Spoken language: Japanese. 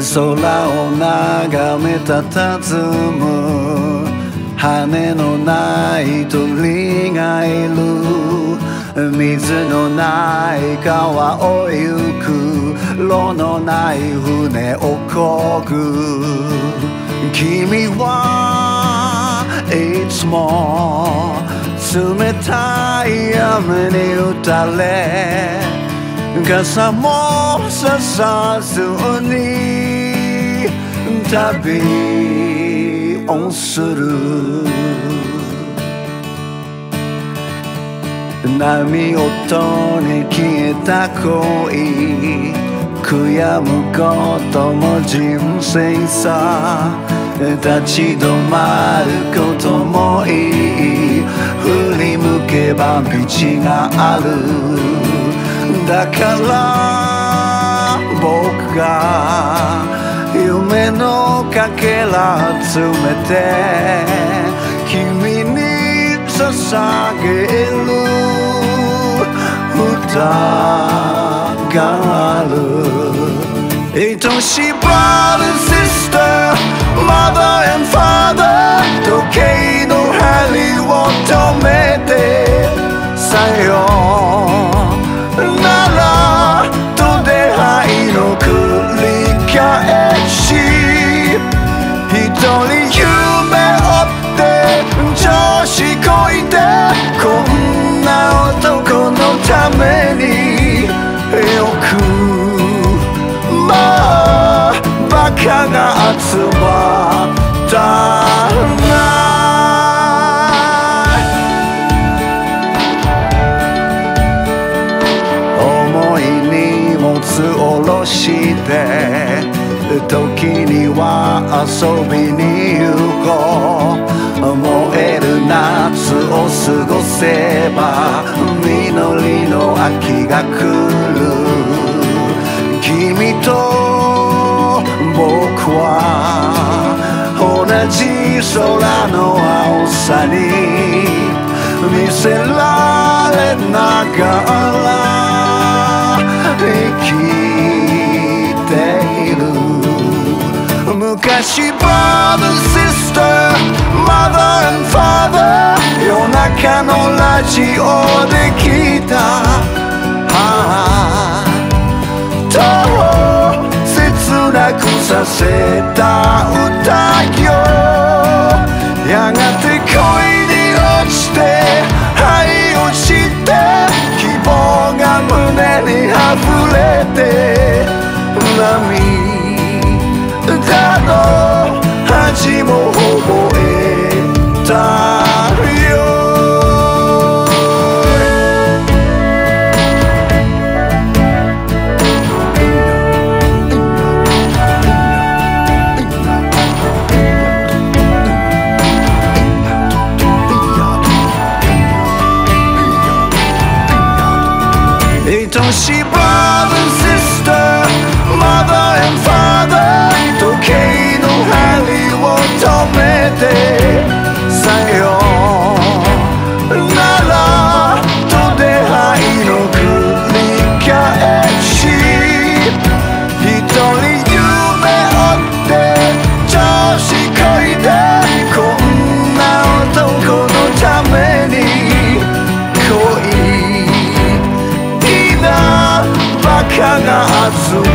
空を眺めたたずむ羽のない鳥がいる。水のない川を行く路のない船を漕ぐ。君はいつも冷たい雨に打たれ傘もささずに旅をする。波音に消えた恋悔やむことも人生さ。立ち止まることもいい。振り向けば道がある。だから僕が夢のかけら集めて君に捧げる歌がある。愛しい Brother Sister Mother and Father 時計の針を止めてさよならと出会いの繰り返し。一人夢追って調子こいてこんな男のためによくバカが集まったな。重い荷物下ろして時には遊びに行こう。燃える夏を過ごせば実りの秋が来る。君と僕は同じ空の青さに見せられながら生きている。昔 Brother Sister Mother and Father 夜中のラジオで聞いた切なくさせた歌よ。やがて恋に落ちて愛を知って希望が胸に溢れて涙の恥も覚えたよ。愛しい Brother Sister Mother and Father 時計の針を止めてさよならと出会いの繰り返し。一人夢追って調子こいてこんな男のために恋バカが集